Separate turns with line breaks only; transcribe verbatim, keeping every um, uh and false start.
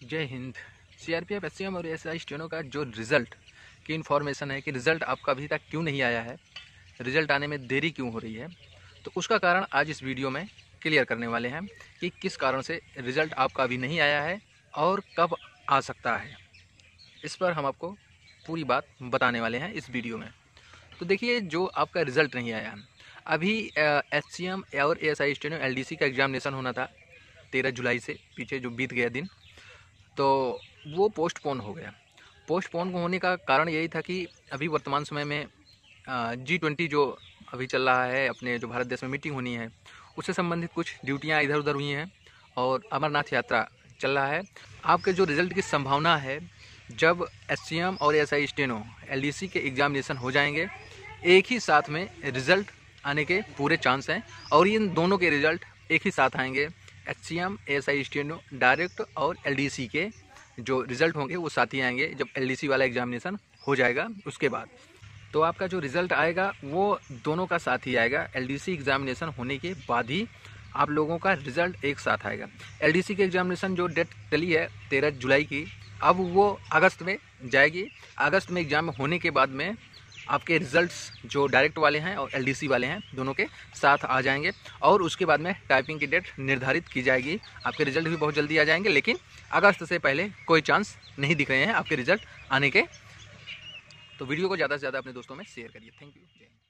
जय हिंद। CRPF, SCM और एएसआई स्टेनो का जो रिज़ल्ट की इन्फॉर्मेशन है कि रिज़ल्ट आपका अभी तक क्यों नहीं आया है, रिज़ल्ट आने में देरी क्यों हो रही है, तो उसका कारण आज इस वीडियो में क्लियर करने वाले हैं कि किस कारण से रिज़ल्ट आपका अभी नहीं आया है और कब आ सकता है। इस पर हम आपको पूरी बात बताने वाले हैं इस वीडियो में। तो देखिए, जो आपका रिज़ल्ट नहीं आया, अभी एससीएम और एएसआई स्टेनो एलडीसी का एग्जामिनेशन होना था तेरह जुलाई से, पीछे जो बीत गया दिन, तो वो पोस्टपोन हो गया। पोस्टपोन होने का कारण यही था कि अभी वर्तमान समय में जी ट्वेंटी जो अभी चल रहा है, अपने जो भारत देश में मीटिंग होनी है, उससे संबंधित कुछ ड्यूटियां इधर उधर हुई हैं और अमरनाथ यात्रा चल रहा है। आपके जो रिज़ल्ट की संभावना है, जब एससीएम और एएसआई स्टेनो एलडीसी के एग्जामिनेशन हो जाएंगे, एक ही साथ में रिज़ल्ट आने के पूरे चांस हैं और इन दोनों के रिज़ल्ट एक ही साथ आएंगे। एचसीएम, एएसआई स्टेनो डायरेक्ट और एलडीसी के जो रिज़ल्ट होंगे वो साथ ही आएंगे जब एलडीसी वाला एग्जामिनेशन हो जाएगा। उसके बाद तो आपका जो रिज़ल्ट आएगा वो दोनों का साथ ही आएगा। एलडीसी एग्जामिनेशन होने के बाद ही आप लोगों का रिज़ल्ट एक साथ आएगा। एलडीसी के एग्जामिनेशन जो डेट चली है तेरह जुलाई की, अब वो अगस्त में जाएगी। अगस्त में एग्ज़ाम होने के बाद में आपके रिज़ल्ट्स जो डायरेक्ट वाले हैं और एलडीसी वाले हैं, दोनों के साथ आ जाएंगे और उसके बाद में टाइपिंग की डेट निर्धारित की जाएगी। आपके रिज़ल्ट भी बहुत जल्दी आ जाएंगे, लेकिन अगस्त से पहले कोई चांस नहीं दिख रहे हैं आपके रिज़ल्ट आने के। तो वीडियो को ज़्यादा से ज़्यादा अपने दोस्तों में शेयर करिए। Thank you.